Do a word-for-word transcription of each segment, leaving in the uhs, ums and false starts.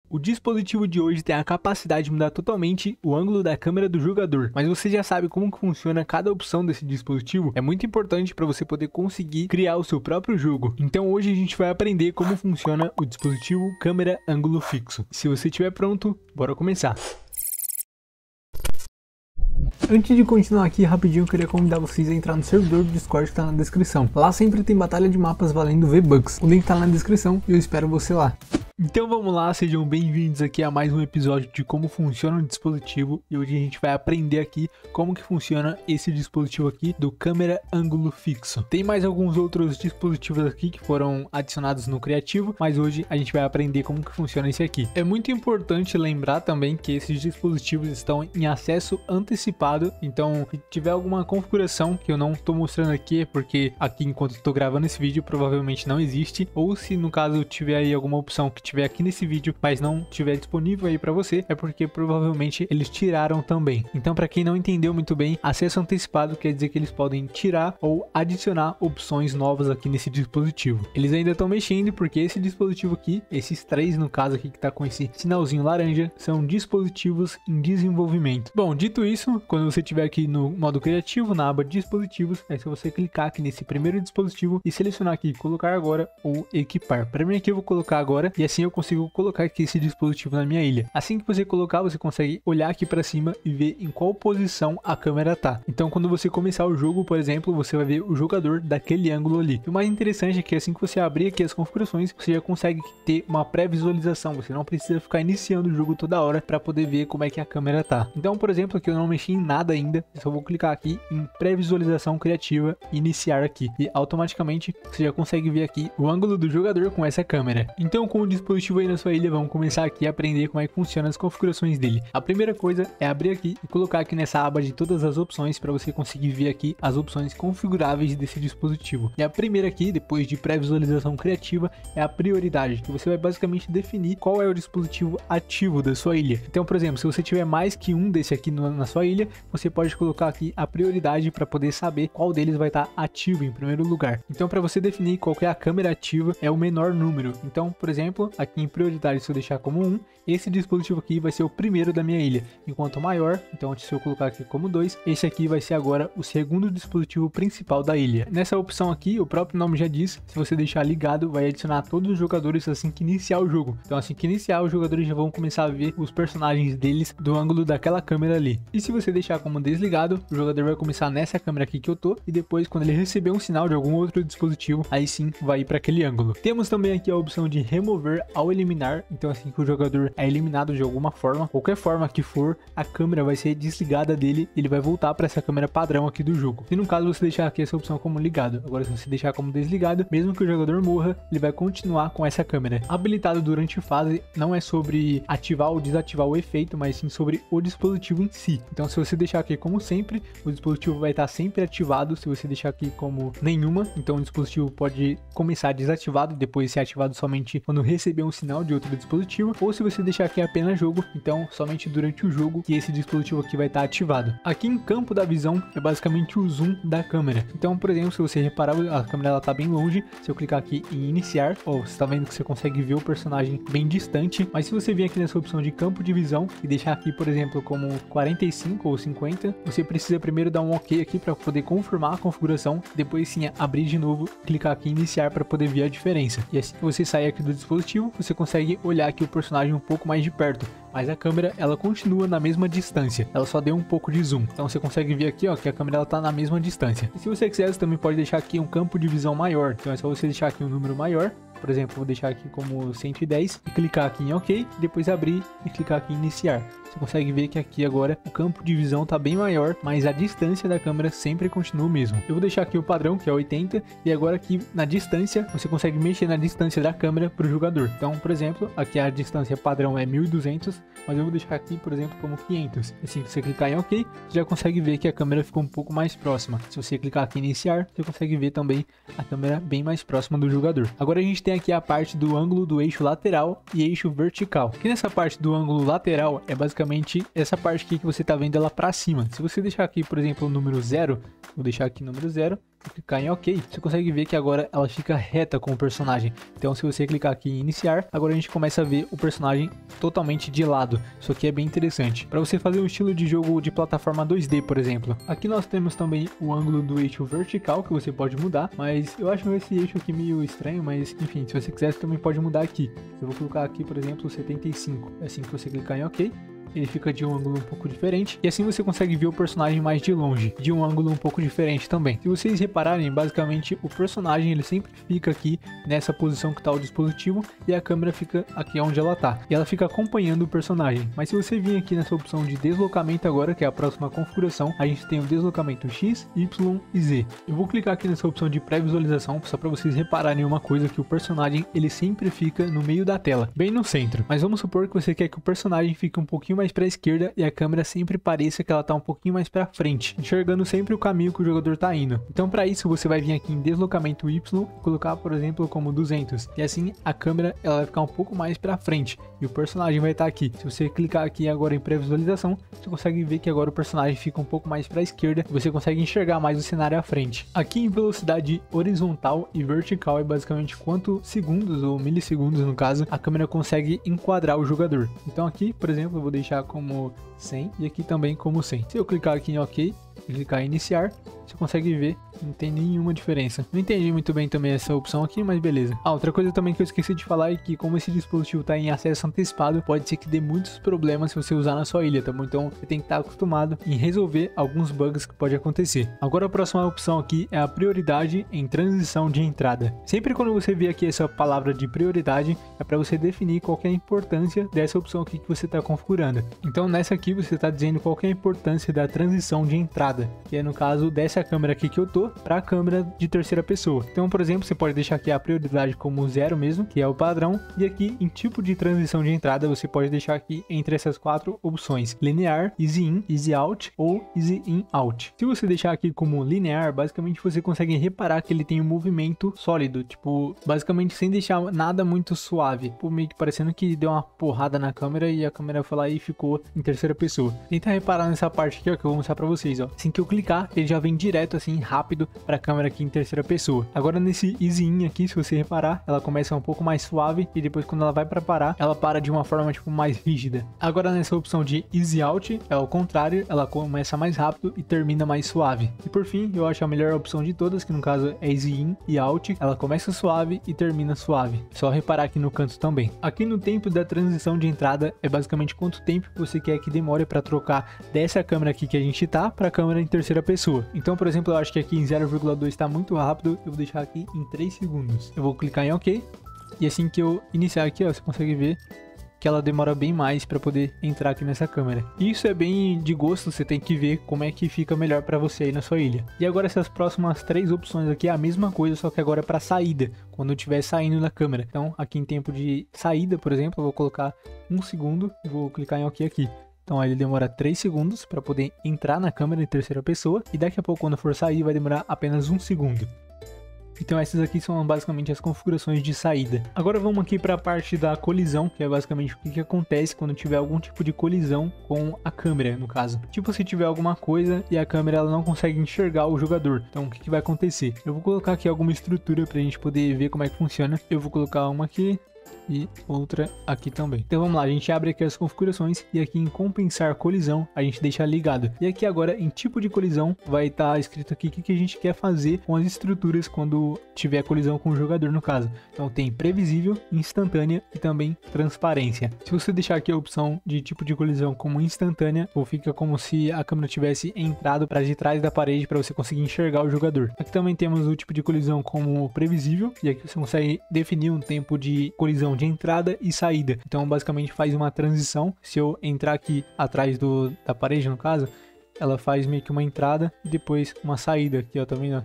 O dispositivo de hoje tem a capacidade de mudar totalmente o ângulo da câmera do jogador, mas você já sabe como que funciona cada opção desse dispositivo? É muito importante para você poder conseguir criar o seu próprio jogo. Então hoje a gente vai aprender como funciona o dispositivo câmera ângulo fixo. Se você estiver pronto, bora começar! Antes de continuar aqui rapidinho, eu queria convidar vocês a entrar no servidor do Discord que está na descrição. Lá sempre tem batalha de mapas valendo V-Bucks. O link está na descrição e eu espero você lá. Então vamos lá, sejam bem-vindos aqui a mais um episódio de como funciona o dispositivo. E hoje a gente vai aprender aqui como que funciona esse dispositivo aqui do câmera ângulo fixo. Tem mais alguns outros dispositivos aqui que foram adicionados no criativo, mas hoje a gente vai aprender como que funciona esse aqui. É muito importante lembrar também que esses dispositivos estão em acesso antecipado, então se tiver alguma configuração que eu não estou mostrando aqui é porque aqui enquanto estou gravando esse vídeo provavelmente não existe, ou se no caso tiver aí alguma opção que tiver aqui nesse vídeo, mas não tiver disponível aí para você, é porque provavelmente eles tiraram também. Então, para quem não entendeu muito bem, acesso antecipado quer dizer que eles podem tirar ou adicionar opções novas aqui nesse dispositivo. Eles ainda estão mexendo porque esse dispositivo aqui, esses três no caso aqui que tá com esse sinalzinho laranja, são dispositivos em desenvolvimento. Bom, dito isso, quando você estiver aqui no modo criativo, na aba dispositivos, é só você clicar aqui nesse primeiro dispositivo e selecionar aqui colocar agora ou equipar. Para mim aqui eu vou colocar agora e assim eu consigo colocar aqui esse dispositivo na minha ilha. Assim que você colocar, você consegue olhar aqui para cima e ver em qual posição a câmera tá. Então quando você começar o jogo, por exemplo, você vai ver o jogador daquele ângulo ali. E o mais interessante é que assim que você abrir aqui as configurações, você já consegue ter uma pré-visualização. Você não precisa ficar iniciando o jogo toda hora para poder ver como é que a câmera tá. Então, por exemplo, aqui eu não mexi em nada ainda, eu só vou clicar aqui em pré-visualização criativa e iniciar aqui. E automaticamente você já consegue ver aqui o ângulo do jogador com essa câmera. Então com o dispositivo aí na sua ilha, vamos começar aqui a aprender como é que funciona as configurações dele. A primeira coisa é abrir aqui e colocar aqui nessa aba de todas as opções para você conseguir ver aqui as opções configuráveis desse dispositivo. E a primeira aqui, depois de pré-visualização criativa, é a prioridade, que você vai basicamente definir qual é o dispositivo ativo da sua ilha. Então, por exemplo, se você tiver mais que um desse aqui no, na sua ilha, você pode colocar aqui a prioridade para poder saber qual deles vai estar ativo em primeiro lugar. Então, para você definir qual que é a câmera ativa, é o menor número. Então, por exemplo, aqui em prioridade, se eu deixar como um, esse dispositivo aqui vai ser o primeiro da minha ilha, enquanto maior, então se eu colocar aqui como dois, esse aqui vai ser agora o segundo dispositivo principal da ilha. Nessa opção aqui, o próprio nome já diz, se você deixar ligado, vai adicionar todos os jogadores assim que iniciar o jogo. Então assim que iniciar, os jogadores já vão começar a ver os personagens deles do ângulo daquela câmera ali. E se você deixar como desligado, o jogador vai começar nessa câmera aqui que eu tô, e depois quando ele receber um sinal de algum outro dispositivo, aí sim vai ir para aquele ângulo. Temos também aqui a opção de remover ao eliminar, então assim que o jogador é eliminado de alguma forma, qualquer forma que for, a câmera vai ser desligada dele, ele vai voltar para essa câmera padrão aqui do jogo. Se no caso você deixar aqui essa opção como ligado, agora se você deixar como desligado, mesmo que o jogador morra, ele vai continuar com essa câmera. Habilitado durante fase não é sobre ativar ou desativar o efeito, mas sim sobre o dispositivo em si. Então se você deixar aqui como sempre, o dispositivo vai estar sempre ativado. Se você deixar aqui como nenhuma, então o dispositivo pode começar desativado e depois ser ativado somente quando receber um sinal de outro dispositivo, ou se você deixar aqui apenas jogo, então somente durante o jogo que esse dispositivo aqui vai estar ativado. Aqui em campo da visão é basicamente o zoom da câmera. Então, por exemplo, se você reparar, a câmera ela tá bem longe. Se eu clicar aqui em iniciar, ó, você está vendo que você consegue ver o personagem bem distante, mas se você vir aqui nessa opção de campo de visão e deixar aqui, por exemplo, como quarenta e cinco ou cinquenta, você precisa primeiro dar um ok aqui para poder confirmar a configuração, depois sim abrir de novo, clicar aqui em iniciar para poder ver a diferença. E assim que você sair aqui do dispositivo, você consegue olhar aqui o personagem um pouco mais de perto, mas a câmera ela continua na mesma distância, ela só deu um pouco de zoom. Então você consegue ver aqui, ó, que a câmera ela tá na mesma distância. E se você quiser, você também pode deixar aqui um campo de visão maior, então é só você deixar aqui um número maior. Por exemplo, vou deixar aqui como cento e dez e clicar aqui em OK, depois abrir e clicar aqui em iniciar. Você consegue ver que aqui agora o campo de visão está bem maior, mas a distância da câmera sempre continua o mesmo. Eu vou deixar aqui o padrão, que é oitenta, e agora aqui na distância, você consegue mexer na distância da câmera para o jogador. Então, por exemplo, aqui a distância padrão é mil e duzentos, mas eu vou deixar aqui, por exemplo, como quinhentos. Assim que você clicar em OK, você já consegue ver que a câmera ficou um pouco mais próxima. Se você clicar aqui em iniciar, você consegue ver também a câmera bem mais próxima do jogador. Agora a gente tem aqui a parte do ângulo do eixo lateral e eixo vertical. Aqui nessa parte do ângulo lateral é basicamente basicamente essa parte aqui que você tá vendo ela pra cima. Se você deixar aqui, por exemplo, o número zero, vou deixar aqui número zero, e clicar em OK, você consegue ver que agora ela fica reta com o personagem. Então se você clicar aqui em iniciar, agora a gente começa a ver o personagem totalmente de lado. Isso aqui é bem interessante. Para você fazer um estilo de jogo de plataforma dois D, por exemplo. Aqui nós temos também o ângulo do eixo vertical, que você pode mudar, mas eu acho esse eixo aqui meio estranho, mas enfim, se você quiser, você também pode mudar aqui. Eu vou colocar aqui, por exemplo, setenta e cinco. É assim que você clicar em OK. Ele fica de um ângulo um pouco diferente, e assim você consegue ver o personagem mais de longe, de um ângulo um pouco diferente também. Se vocês repararem, basicamente o personagem ele sempre fica aqui nessa posição que está o dispositivo, e a câmera fica aqui onde ela está, e ela fica acompanhando o personagem. Mas se você vir aqui nessa opção de deslocamento agora, que é a próxima configuração, a gente tem o deslocamento X, Y e Z. Eu vou clicar aqui nessa opção de pré-visualização, só para vocês repararem uma coisa, que o personagem ele sempre fica no meio da tela, bem no centro. Mas vamos supor que você quer que o personagem fique um pouquinho mais para a esquerda e a câmera sempre pareça que ela está um pouquinho mais para frente, enxergando sempre o caminho que o jogador está indo. Então para isso você vai vir aqui em deslocamento Y e colocar, por exemplo, como duzentos, e assim a câmera ela vai ficar um pouco mais para frente e o personagem vai estar aqui. Se você clicar aqui agora em pré-visualização, você consegue ver que agora o personagem fica um pouco mais para a esquerda e você consegue enxergar mais o cenário à frente. Aqui em velocidade horizontal e vertical é basicamente quantos segundos ou milissegundos no caso a câmera consegue enquadrar o jogador. Então aqui, por exemplo, eu vou deixar como cem e aqui também como cem. Se eu clicar aqui em OK e clicar em iniciar, você consegue ver, não tem nenhuma diferença. Não entendi muito bem também essa opção aqui, mas beleza. Ah, outra coisa também que eu esqueci de falar é que como esse dispositivo está em acesso antecipado, pode ser que dê muitos problemas se você usar na sua ilha, tá bom? Então você tem que estar acostumado em resolver alguns bugs que pode acontecer. Agora a próxima opção aqui é a prioridade em transição de entrada. Sempre quando você vê aqui essa palavra de prioridade, é para você definir qual que é a importância dessa opção aqui que você está configurando. Então nessa aqui você está dizendo qual que é a importância da transição de entrada, que é no caso dessa câmera aqui que eu tô para a câmera de terceira pessoa. Então, por exemplo, você pode deixar aqui a prioridade como zero mesmo, que é o padrão, e aqui em tipo de transição de entrada você pode deixar aqui entre essas quatro opções: linear, easy in, easy out ou easy in out. Se você deixar aqui como linear, basicamente você consegue reparar que ele tem um movimento sólido, tipo, basicamente sem deixar nada muito suave, tipo, meio que parecendo que deu uma porrada na câmera e a câmera foi lá e ficou em terceira pessoa. Tenta reparar nessa parte aqui, ó, que eu vou mostrar para vocês, ó. Assim que eu clicar, ele já vem direto assim rápido para a câmera aqui em terceira pessoa. Agora nesse easy in aqui, se você reparar, ela começa um pouco mais suave e depois quando ela vai para parar, ela para de uma forma tipo mais rígida. Agora nessa opção de easy out é o contrário, ela começa mais rápido e termina mais suave. E por fim, eu acho a melhor opção de todas, que no caso é easy in e out, ela começa suave e termina suave. Só reparar aqui no canto também. Aqui no tempo da transição de entrada é basicamente quanto tempo você quer que demore para trocar dessa câmera aqui que a gente tá para a câmera em terceira pessoa. Então, por exemplo, eu acho que aqui em zero vírgula dois está muito rápido, eu vou deixar aqui em três segundos. Eu vou clicar em OK, e assim que eu iniciar aqui, ó, você consegue ver que ela demora bem mais para poder entrar aqui nessa câmera. Isso é bem de gosto, você tem que ver como é que fica melhor para você aí na sua ilha. E agora essas próximas três opções aqui é a mesma coisa, só que agora é para saída, quando eu estiver saindo da câmera. Então aqui em tempo de saída, por exemplo, eu vou colocar um segundo e vou clicar em OK aqui. Então aí ele demora três segundos para poder entrar na câmera em terceira pessoa, e daqui a pouco quando for sair vai demorar apenas um segundo. Então essas aqui são basicamente as configurações de saída. Agora vamos aqui para a parte da colisão, que é basicamente o que, que acontece quando tiver algum tipo de colisão com a câmera, no caso. Tipo, se tiver alguma coisa e a câmera ela não consegue enxergar o jogador. Então o que, que vai acontecer? Eu vou colocar aqui alguma estrutura para a gente poder ver como é que funciona. Eu vou colocar uma aqui e outra aqui também. Então vamos lá, a gente abre aqui as configurações e aqui em compensar colisão a gente deixa ligado. E aqui agora em tipo de colisão vai estar escrito aqui o que, que a gente quer fazer com as estruturas quando tiver colisão com o jogador no caso. Então tem previsível, instantânea e também transparência. Se você deixar aqui a opção de tipo de colisão como instantânea, ou fica como se a câmera tivesse entrado para de trás da parede para você conseguir enxergar o jogador. Aqui também temos o tipo de colisão como previsível, e aqui você consegue definir um tempo de colisão de entrada e saída. Então basicamente faz uma transição. Se eu entrar aqui atrás do, da parede no caso, ela faz meio que uma entrada e depois uma saída aqui, ó, tá vendo?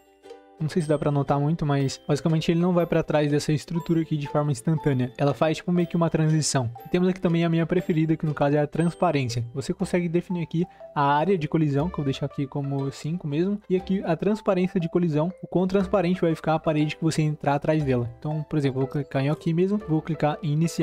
Não sei se dá pra notar muito, mas basicamente ele não vai pra trás dessa estrutura aqui de forma instantânea. Ela faz tipo meio que uma transição. E temos aqui também a minha preferida, que no caso é a transparência. Você consegue definir aqui a área de colisão, que eu deixo aqui como cinco mesmo. E aqui a transparência de colisão, o quão transparente vai ficar a parede que você entrar atrás dela. Então, por exemplo, vou clicar em OK mesmo, vou clicar em iniciar.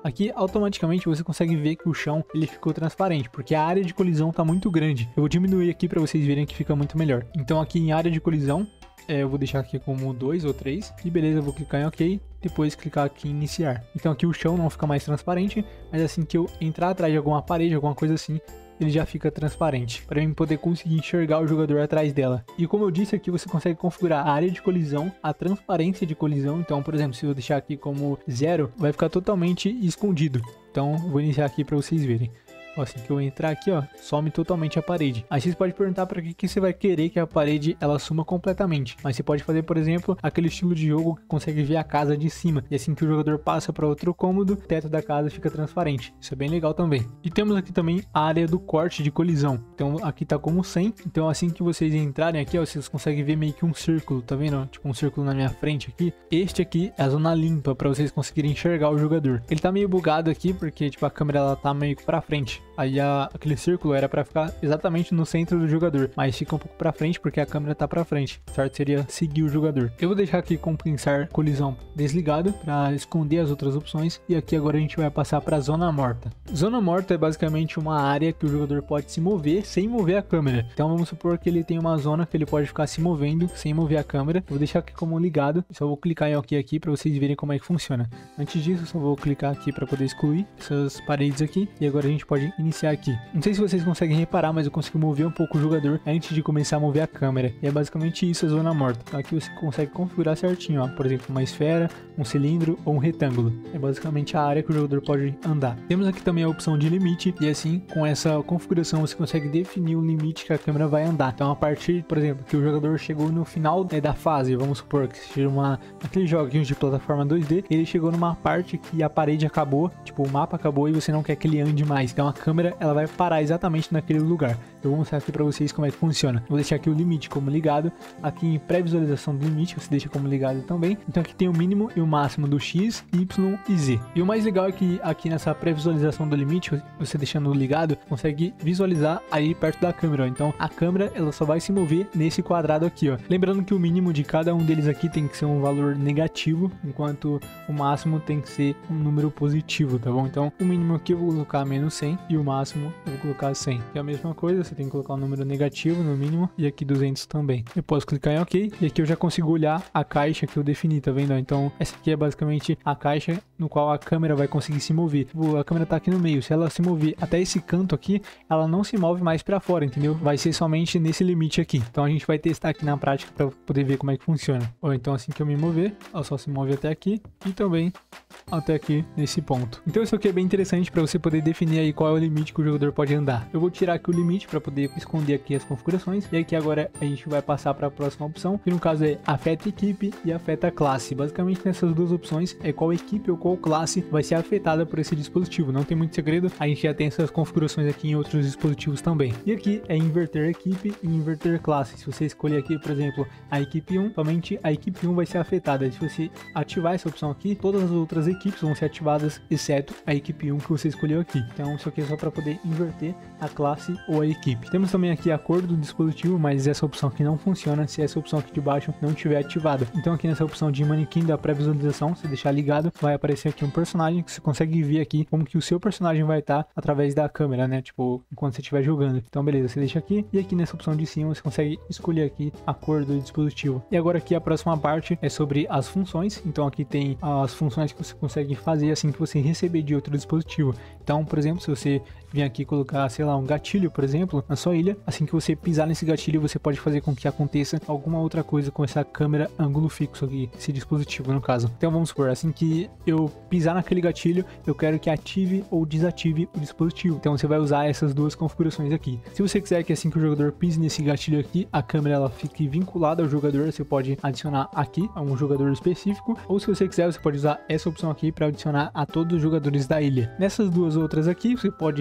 Aqui automaticamente você consegue ver que o chão ele ficou transparente, porque a área de colisão está muito grande. Eu vou diminuir aqui para vocês verem que fica muito melhor. Então aqui em área de colisão, é, eu vou deixar aqui como dois ou três. E beleza, eu vou clicar em OK. Depois clicar aqui em iniciar. Então aqui o chão não fica mais transparente, mas assim que eu entrar atrás de alguma parede, alguma coisa assim, ele já fica transparente, para mim poder conseguir enxergar o jogador atrás dela. E como eu disse aqui, você consegue configurar a área de colisão, a transparência de colisão. Então, por exemplo, se eu deixar aqui como zero, vai ficar totalmente escondido. Então, vou iniciar aqui para vocês verem. Assim que eu entrar aqui, ó, some totalmente a parede. Aí vocês podem perguntar para que, que você vai querer que a parede ela suma completamente. Mas você pode fazer, por exemplo, aquele estilo de jogo que consegue ver a casa de cima. E assim que o jogador passa para outro cômodo, o teto da casa fica transparente. Isso é bem legal também. E temos aqui também a área do corte de colisão. Então aqui tá como cem. Então assim que vocês entrarem aqui, ó, vocês conseguem ver meio que um círculo, tá vendo? Tipo um círculo na minha frente aqui. Este aqui é a zona limpa para vocês conseguirem enxergar o jogador. Ele tá meio bugado aqui porque tipo a câmera ela tá meio que para frente. Aí a, aquele círculo era para ficar exatamente no centro do jogador, mas fica um pouco para frente porque a câmera tá para frente. Certo seria seguir o jogador. Eu vou deixar aqui compensar colisão desligado para esconder as outras opções. E aqui agora a gente vai passar para zona morta. Zona morta é basicamente uma área que o jogador pode se mover sem mover a câmera. Então vamos supor que ele tem uma zona que ele pode ficar se movendo sem mover a câmera. Eu vou deixar aqui como ligado. Só vou clicar em OK aqui para vocês verem como é que funciona. Antes disso, eu só vou clicar aqui para poder excluir essas paredes aqui. E agora a gente pode iniciar aqui. Não sei se vocês conseguem reparar, mas eu consigo mover um pouco o jogador antes de começar a mover a câmera. E é basicamente isso a zona morta. Então aqui você consegue configurar certinho, ó. Por exemplo, uma esfera, um cilindro ou um retângulo. É basicamente a área que o jogador pode andar. Temos aqui também a opção de limite. E assim, com essa configuração, você consegue definir o limite que a câmera vai andar. Então a partir, por exemplo, que o jogador chegou no final né, da fase, vamos supor que seja uma, aquele joguinho de plataforma dois D, ele chegou numa parte que a parede acabou, tipo o mapa acabou e você não quer que ele ande mais. Então a câmera ela vai parar exatamente naquele lugar. Eu vou mostrar aqui para vocês como é que funciona. Vou deixar aqui o limite como ligado. Aqui em pré-visualização do limite você deixa como ligado também. Então aqui tem o mínimo e o máximo do X, Y e Z. E o mais legal é que aqui nessa pré-visualização do limite, você deixando ligado, consegue visualizar aí perto da câmera. Ó. Então a câmera ela só vai se mover nesse quadrado aqui, ó. Lembrando que o mínimo de cada um deles aqui tem que ser um valor negativo, enquanto o máximo tem que ser um número positivo, tá bom? Então o mínimo aqui eu vou colocar menos cem e o máximo eu vou colocar cem. É a mesma coisa, você tem que colocar um número negativo no mínimo e aqui duzentos também. Eu posso clicar em OK e aqui eu já consigo olhar a caixa que eu defini, tá vendo? Então essa aqui é basicamente a caixa no qual a câmera vai conseguir se mover. A câmera tá aqui no meio, se ela se mover até esse canto aqui, ela não se move mais para fora, entendeu? Vai ser somente nesse limite aqui. Então a gente vai testar aqui na prática para poder ver como é que funciona. Ou então assim que eu me mover, ela só se move até aqui e também até aqui nesse ponto. Então isso aqui é bem interessante para você poder definir aí qual é o limite que o jogador pode andar. Eu vou tirar aqui o limite para poder esconder aqui as configurações. E aqui agora a gente vai passar para a próxima opção, que no caso é afeta equipe e afeta classe. Basicamente nessas duas opções é qual equipe ou qual classe vai ser afetada por esse dispositivo. Não tem muito segredo, a gente já tem essas configurações aqui em outros dispositivos também. E aqui é inverter equipe e inverter classe. Se você escolher aqui, por exemplo, a equipe um, somente a equipe um vai ser afetada. Se você ativar essa opção aqui, todas as outras equipes vão ser ativadas, exceto a equipe um que você escolheu aqui. Então isso aqui é só para poder inverter a classe ou a equipe. Temos também aqui a cor do dispositivo, mas essa opção aqui não funciona se essa opção aqui de baixo não estiver ativada. Então aqui nessa opção de manequim da pré-visualização, se deixar ligado, vai aparecer aqui um personagem que você consegue ver aqui como que o seu personagem vai estar através da câmera, né? Tipo, enquanto você estiver jogando. Então beleza, você deixa aqui e aqui nessa opção de cima você consegue escolher aqui a cor do dispositivo. E agora aqui a próxima parte é sobre as funções. Então aqui tem as funções que você consegue fazer assim que você receber de outro dispositivo. Então, por exemplo, se você vir aqui colocar, sei lá, um gatilho, por exemplo, na sua ilha, assim que você pisar nesse gatilho, você pode fazer com que aconteça alguma outra coisa com essa câmera ângulo fixo aqui, esse dispositivo no caso. Então vamos supor, assim que eu pisar naquele gatilho, eu quero que ative ou desative o dispositivo. Então você vai usar essas duas configurações aqui. Se você quiser que assim que o jogador pise nesse gatilho aqui, a câmera ela fique vinculada ao jogador, você pode adicionar aqui a um jogador específico, ou se você quiser, você pode usar essa opção aqui para adicionar a todos os jogadores da ilha. Nessas duas outras aqui, você pode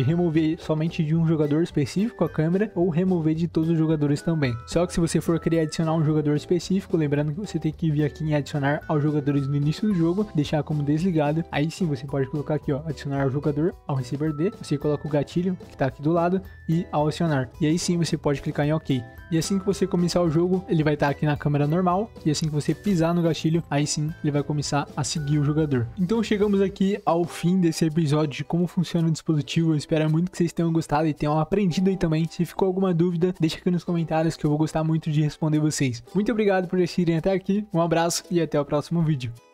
pode remover somente de um jogador específico a câmera ou remover de todos os jogadores também. Só que se você for querer adicionar um jogador específico, lembrando que você tem que vir aqui em adicionar aos jogadores no início do jogo, deixar como desligado, aí sim você pode colocar aqui, ó, adicionar o jogador ao receber D, você coloca o gatilho que tá aqui do lado e ao acionar, e aí sim você pode clicar em OK. E assim que você começar o jogo, ele vai estar aqui na câmera normal, e assim que você pisar no gatilho, aí sim ele vai começar a seguir o jogador. Então chegamos aqui ao fim desse episódio de como funciona o dispositivo. Eu espero muito que vocês tenham gostado e tenham aprendido aí também. Se ficou alguma dúvida, deixa aqui nos comentários que eu vou gostar muito de responder vocês. Muito obrigado por assistirem até aqui, um abraço e até o próximo vídeo.